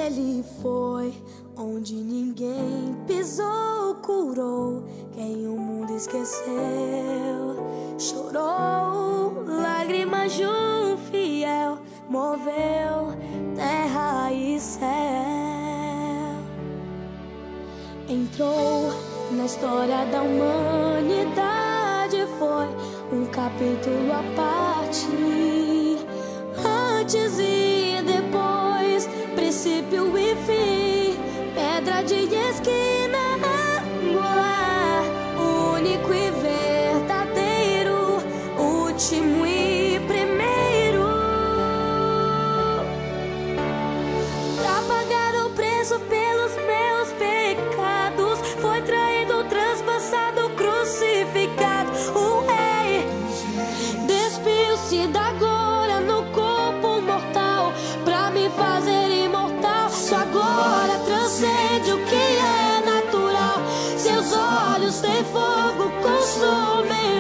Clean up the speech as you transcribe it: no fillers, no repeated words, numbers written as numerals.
Ele foi onde ninguém pisou, curou quem o mundo esqueceu. Chorou lágrimas de um fiel, moveu terra e céu. Entrou na história da humanidade, foi um capítulo à parte. Antes e depois, princípio e fim, pedra de esquina, angular, único e verdadeiro, último e primeiro. Pra pagar o preço pelos meus pecados, foi traído, transpassado, crucificado. O rei despiu-se da glória no corpo mortal, pra me fazer imortal. Sua glória transcende o que é natural, seus olhos têm fogo consumidor.